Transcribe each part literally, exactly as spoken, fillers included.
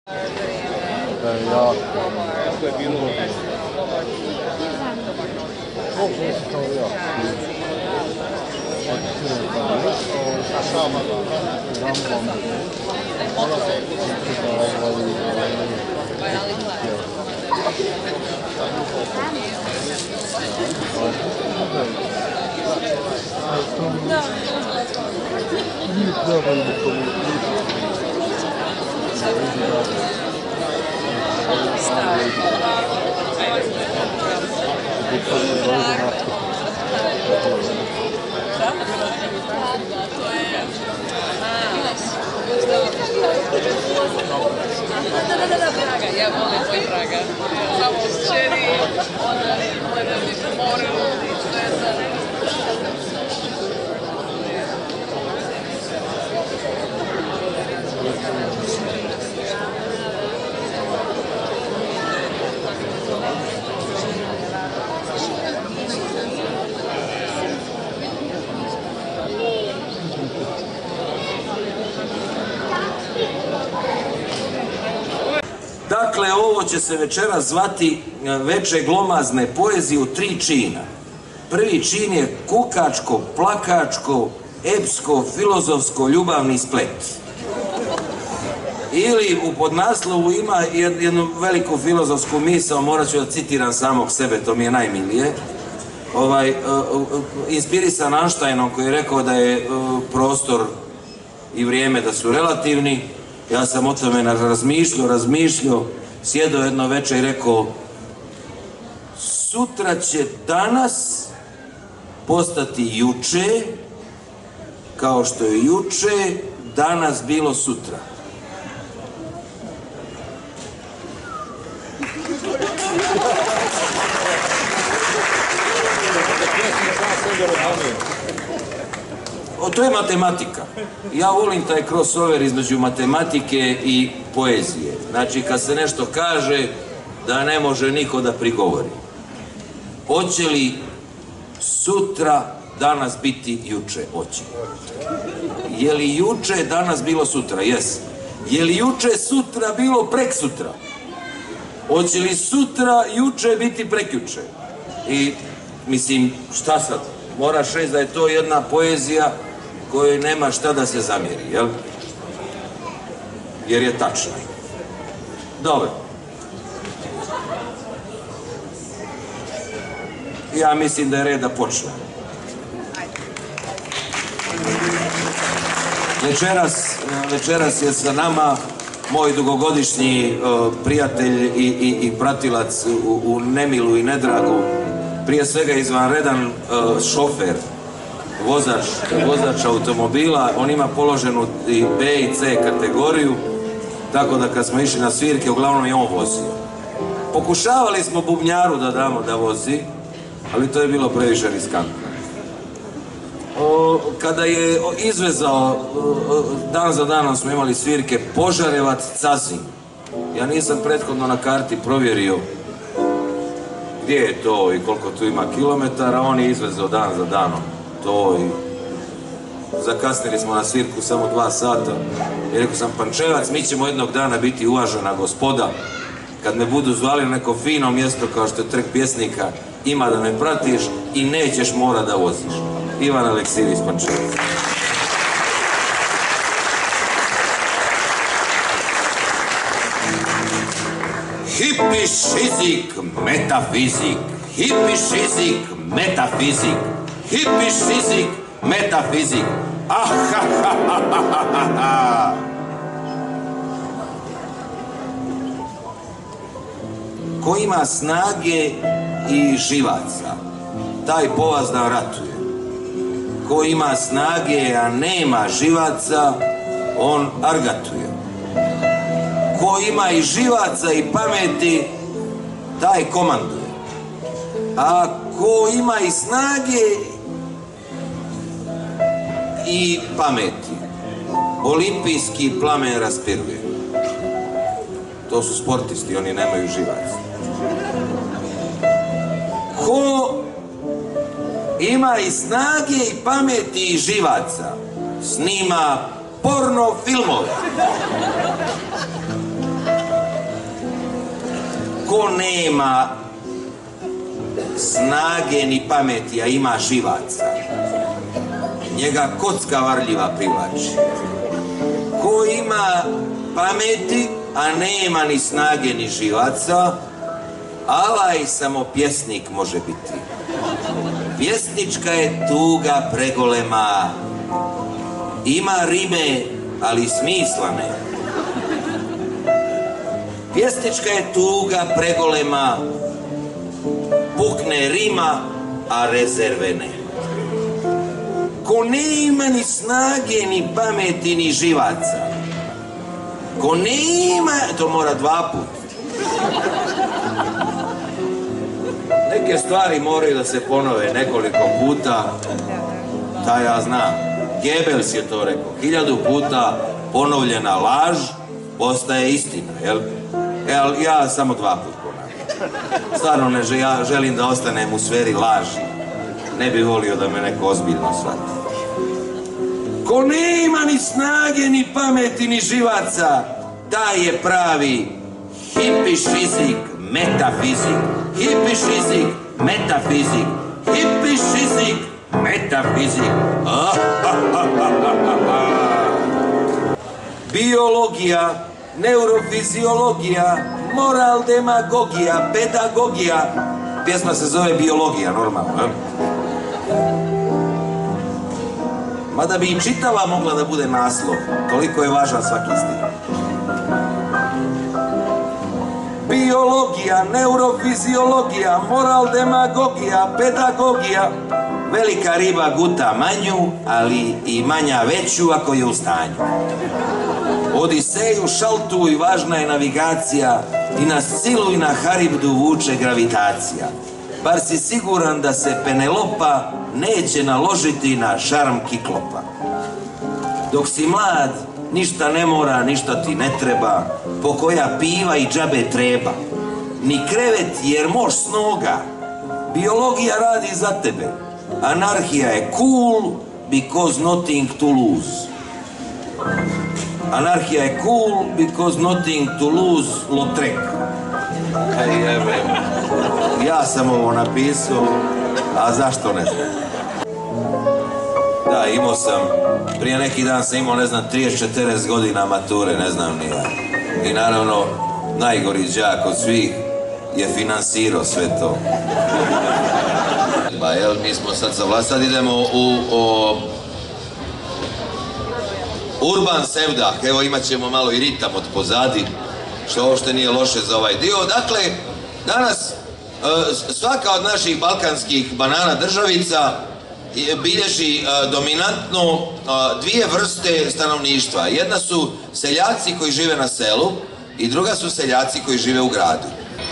Da je jako. Kako je bilo? Kako je to jako? A sama da? Rambam. Hvala se. Da. Nije trebalo da komentirati. Stari. Šta? To je... Da, da, da, da, Praga. Ja volim moj Praga. Samo s čeri, onda gledam i po moru, to je sad. Dakle, ovo će se večeras zvati Veče glomazne poezije u tri čina. Prvi čin je kukačko, plakačko, epsko, filozofsko, ljubavni splet. Ili u podnaslovu ima jednu veliku filozofsku misao, morat ću da citiram samog sebe, to mi je najmilije. Ovaj, inspirisan Einsteinom koji je rekao da je prostor i vrijeme da su relativni. Ja sam o tome razmišljao, razmišljao, sjedao jedno večer i rekao sutra će danas postati juče, kao što je juče danas bilo sutra. O, to je matematika. Ja volim taj crossover između matematike i poezije. Znači, kad se nešto kaže, da ne može niko da prigovori. Hoće li sutra danas biti juče? Hoće. Je li juče danas bilo sutra? Jes. Je li juče sutra bilo prek sutra? Hoće li sutra juče biti prekjuče? I, mislim, šta sad? Moraš reći da je to jedna poezija kojoj nema šta da se zamjeri, jel? Jer je tačna. Dobro. Ja mislim da je red da počne. Večeras, večeras je sa nama moj dugogodišnji uh, prijatelj i, i, i pratilac u, u nemilu i nedragu, prije svega izvanredan uh, šofer, vozač, vozač automobila. On ima položenu i B i C kategoriju, tako da kad smo išli na svirke, uglavnom je on vozio. Pokušavali smo bubnjaru da damo da vozi, ali to je bilo previše riskantno. O, kada je izvezao, dan za danom smo imali svirke Požarevac, Cazin. Ja nisam prethodno na karti provjerio gdje je to i koliko tu ima kilometara, on je izvezao dan za danom to i zakasnili smo na svirku samo dva sata i rekao sam, Pančevac, mi ćemo jednog dana biti uvažena gospoda, kad me budu zvali na neko fino mjesto kao što je Trg pjesnika, ima da me pratiš i nećeš mora da voziš. Ivan Aleksijević, Pančevac. Hipišizik, metafizik, hipišizik, metafizik, hipišizik, metafizik. Ah, ha, ha, ha, ha, ha, ha. Ko ima snage i živaca, taj povazdan ratuje. Ko ima snage, a nema živaca, on argatuje. Ko ima i živaca i pameti, taj komanduje. A ko ima i snage i pameti, olimpijski plamen raspiruje. To su sportisti, oni nemaju živaca. Ko ima i snage i pameti i živaca, snima porno filmove. ko nema snage ni pameti, a ima živaca, njega kocka varljiva privlači. Ko ima pameti, a nema ni snage ni živaca, alaj samo pjesnik može biti. Pjesnička je tuga pregolema, ima rime, ali smisla ne. Pjesnička je tuga pregolema, pukne rima, a rezerve ne. Ko nema ni snage, ni pameti, ni živaca, ko nema, to mora dva put. Neke stvari moraju da se ponove nekoliko puta, da ja znam. Goebbels je to rekao, hiljadu puta ponovljena laž postaje istina, jel? E, ali ja samo dva put ponavljam. Stvarno ne želim, ja želim da ostanem u sferi laži. Ne bih volio da me neko ozbiljno shvati. Ko nema ni snage, ni pameti, ni živaca, taj je pravi hipiš fizik, metafizik. Hipiš fizik, metafizik. Hipiš fizik, metafizik. Biologija, neurofiziologija, moral, demagogija, pedagogija. Pjesma se zove Biologija, normalno, je? Mada bi i čitava mogla da bude naslov, toliko je važan svaki stih. Biologija, neurofiziologija, moral, demagogija, pedagogija. Velika riba guta manju, ali i manja veću ako je u stanju. Odiseju šaltu i važna je navigacija, i na Scilu i na Haribdu vuče gravitacija. Bar si siguran da se Penelopa neće naložiti na šarm Kiklopa. Dok si mlad, ništa ne mora, ništa ti ne treba, pokoja piva i džabe treba. Ni krevet jer moš s noga, biologija radi za tebe. Anarhija je cool because nothing to lose. Anarhija je cool because nothing to lose, Lautrec. Ja sam ovo napisao, a zašto ne znam. Da, imao sam, prije neki dan sam imao, ne znam, trideset četrdeset godina mature, ne znam ni ja. I naravno, najgori đak od svih je finansirao sve to. Ba, jel, mi smo sad za vlast, sad idemo u o, Urban Sevdah, evo imat ćemo malo i ritam od pozadi, što uopšte nije loše za ovaj dio. Dakle, danas svaka od naših balkanskih banana državica bilježi dominantno dvije vrste stanovništva. Jedna su seljaci koji žive na selu i druga su seljaci koji žive u gradu.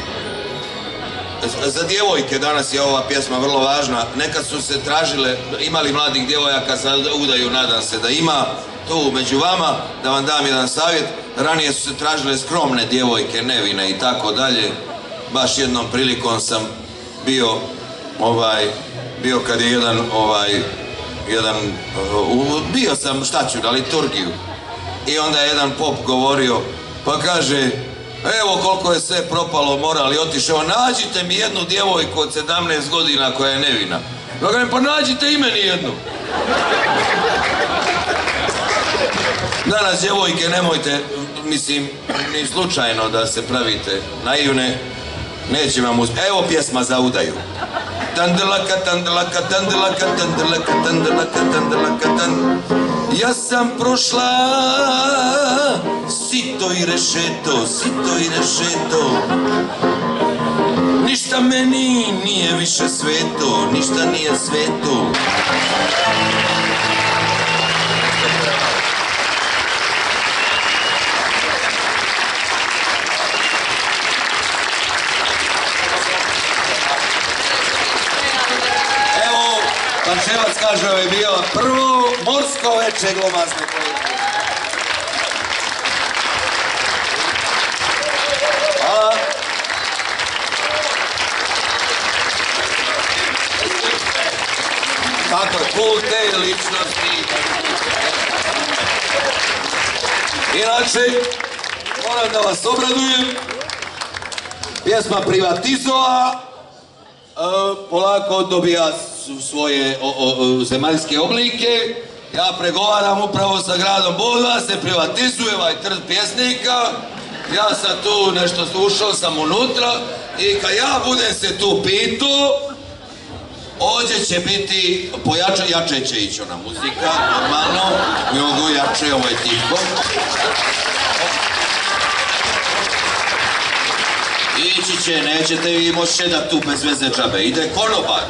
Za djevojke danas je ova pjesma vrlo važna. Nekad su se tražile, imali mladih djevojaka, sad udaju, nadam se da ima tu među vama, da vam dam jedan savjet. Ranije su se tražile skromne djevojke, nevine i tako dalje. Baš jednom prilikom sam bio, ovaj, bio kad je jedan, ovaj, jedan, bio sam, šta ću, na liturgiju. I onda je jedan pop govorio, pa kaže, evo koliko je sve propalo moral i otišao, nađite mi jednu djevojku od sedamnaest godina koja je nevina. Ja kažem, pa nađite i meni jednu. Danas djevojke nemojte, mislim, ni slučajno da se pravite naivne, neće vam uspjeti. Evo pjesma za udaju. Tandalaka, tandalaka, tandalaka, tandalaka, tandalaka, tandalaka, tandalaka. Ja sam prošla sito i rešeto, sito i rešeto. Ništa meni nije više sveto, ništa nije sveto. Pančevac kaže, ovo je bio prvo morsko veče glomazne poezije. Hvala. Tako je, kult te ličnosti. Inače, moram da vas obradujem, pjesma privatizova, polako dobija svoje zemaljske oblike. Ja pregovaram upravo sa gradom Budva, se privatizuje ovaj trg pjesnika. Ja sam tu nešto slušao sam unutra i kad ja budem se tu pitao, ovdje će biti pojače, jače će ići ona muzika, normalno, mnogo jače, ovo je tiho. Ići će, nećete vi moći šedat tu bez veze džabe, ide konobar.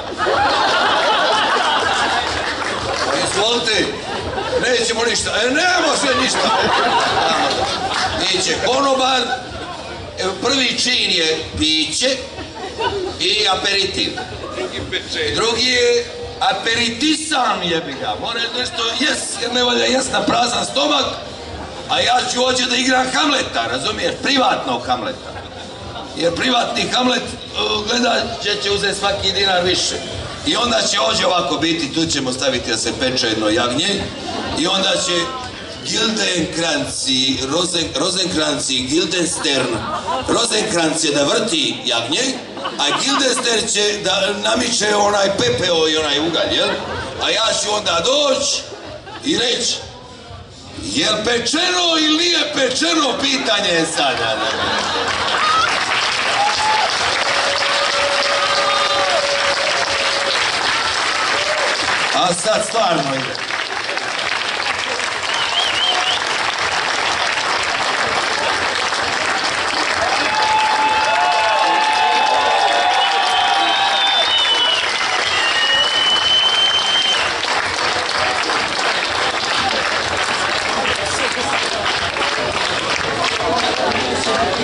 Izvolite, nećemo ništa, e ne može ništa. Iće konobar, prvi čin je piće i aperitiv. Drugi je aperitisan jebi ga, mora nešto jes, jer ne valja jes na prazan stomak, a ja ću ovdje da igram Hamleta, razumiješ, privatnog Hamleta. Jer privatni Hamlet gledat će uzeti svaki dinar više. I onda će ovdje ovako biti, tu ćemo staviti da se peče jedno jagnje, i onda će Gildenkranci, Rozenkranci, Gildenstern, Rozenkranc će da vrti jagnje, a Gildenstern će da namiče onaj pepeo i onaj ugalj, jel? A ja ću onda doći i reći, jel pečeno ili nije pečeno, pitanje je sada. A sad stvarno ide. Thank you.